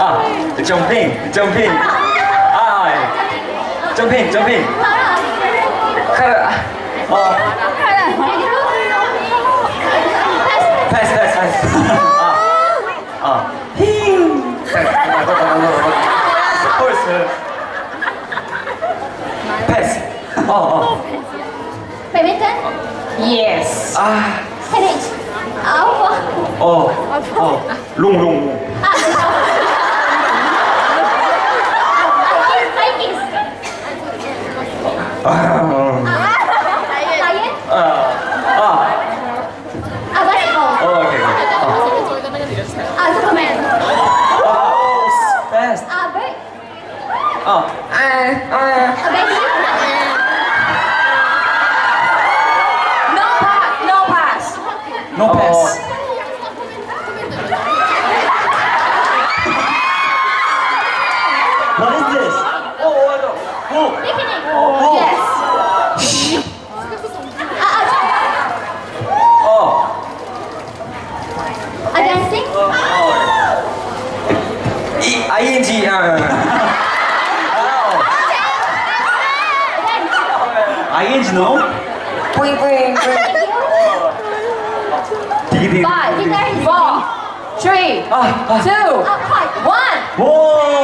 jumping. Jumping. Pass. Horse. Pass. Badminton? Yes. Tennis? Long. Cycling? Lion? Basketball? Okay. Superman? Fast. Bird? Baby? No pass. What is this? Picnic? Yes. Dancing? ING. ING no? Bring. 5, 4, 3, 2, 1. Whoa!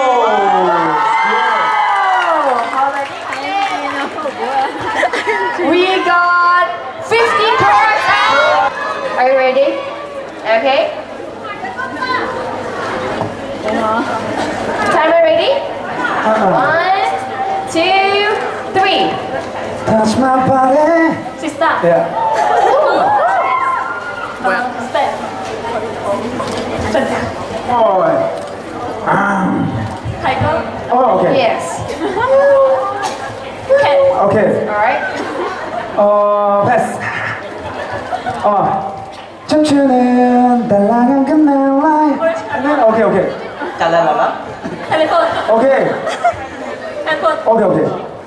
We got 50 points. Are you ready? Okay. Timer ready? 1, 2, 3. Touch my body. Sister. Yeah. Step. Tiger. Okay. Yes. Cat. Okay. Alright. Pass. 춤추는 달랑한 끝날라이. Okay. 달랄랄라. Telephone. Okay. Handphone. Okay.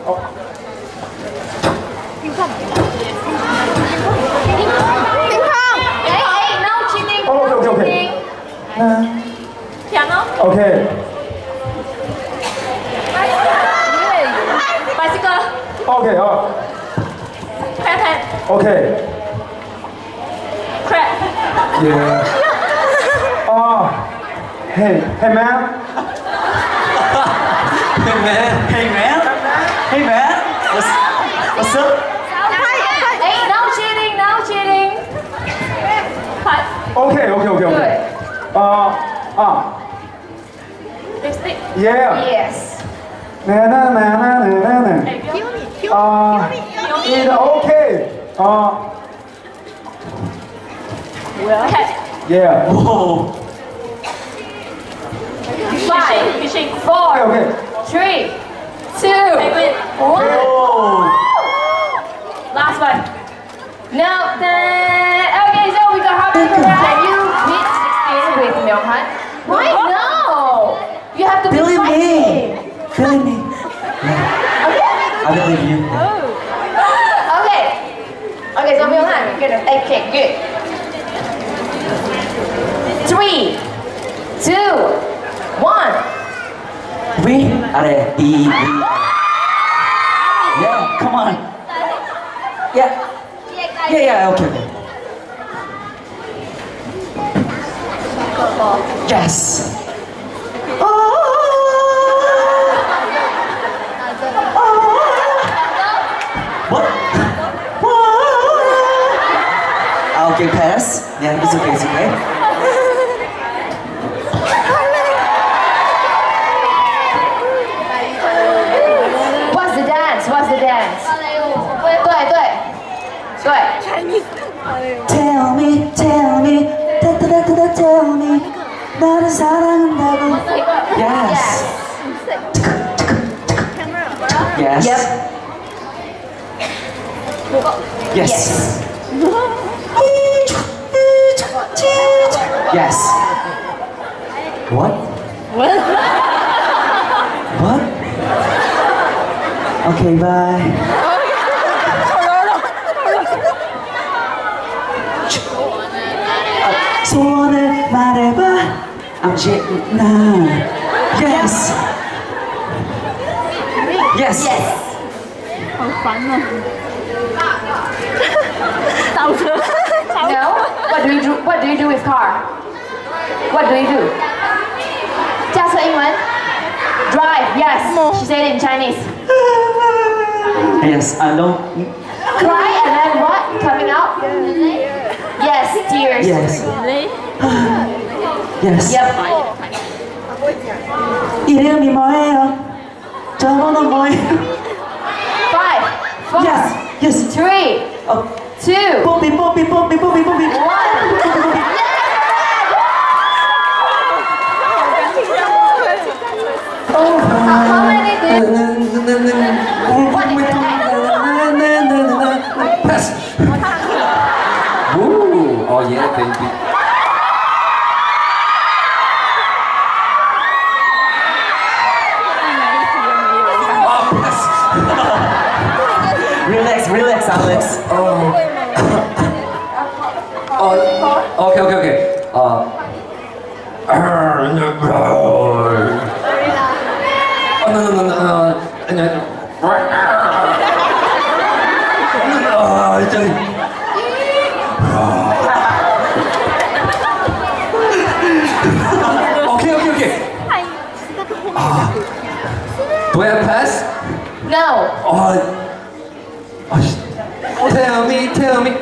Hey, no cheating. Okay. Piano. Okay. Bicycle. Okay. Pen. Okay. Crab. Yeah. Hey man. Hey man. What's up? Hey, no cheating. Cut. Okay. Good. Lipstick. Yeah. Yes. Na. Hey, It's okay. Cat. Yeah. Whoa. 5, fishing. 4, Okay. 3, 2, 1. Oh. Last one. No. Okay, so we got half. Can you beat 16 with Myunghan? Why no? You have to be fighting. Believe me. I believe you. Okay, so Myunghan, we're gonna. Okay, good. 3, 2, 1. We are a Yeah, come on. Yeah, okay. Yes. What? Okay, pass. Yeah, it's okay. What's the dance?对。 Tell me, tell me, 나를 사랑한다고. Yes. Yes. Yep. Yes. Yes. What? What? Okay, bye. 소원을 말해봐. I'm cheating now. Yes. Yes. Yes. 好烦啊！倒车， No. What do you do? What do you do with car? What do you do? 驾车英文 Drive. Yes. She said it in Chinese. Yes. I know. Cry and then what? Coming out? Yes. Tears. Yes. 雷， Yes. Yep. 이름이 뭐예요? 저번호 뭐예요? 5, 4, Yes. Yes. 3, 어, 2, 뽀삐 뽀삐 뽀삐 뽀삐 뽀삐. 1. How many did? What is the next? Pass. Ooh, oh yeah, baby. Oh, pass. Relax, relax, Alex. Oh, okay. Oh, no. 저기. Okay. Do I have pass? No. Oh, tell me. Tell me.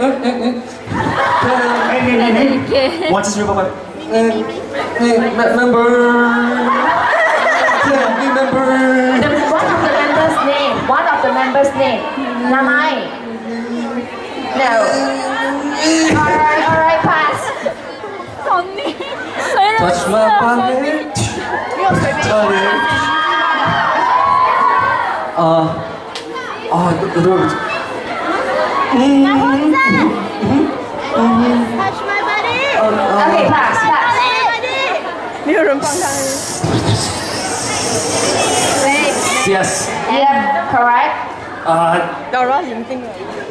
What's his real name? Member. Tell me, member. One of the members' name. Namai. No. Alright, pass. 언니, 谁 Touch my body. Touch my body. Okay, pass. 没有人帮他。 Yes. Yep, correct. 搞到眼睛了。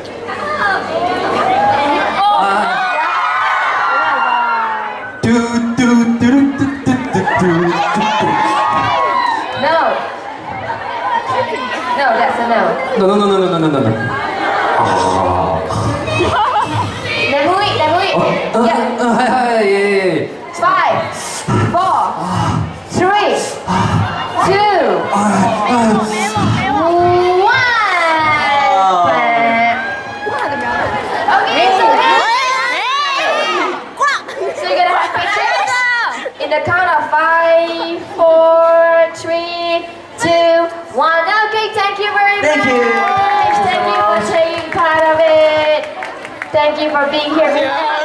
No. No, that's a no. No. Nemui. Yep. Hi. 5, 4, 3, 2, 1. Okay, so you're gonna have pictures in the count of 5, 4, 3, 2, 1. Okay, thank you very Thank much. you. Thank you for taking part of it. Thank you for being here.